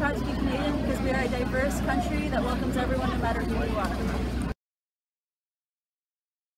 proud to be Canadian because we are a diverse country that welcomes everyone no matter who you are.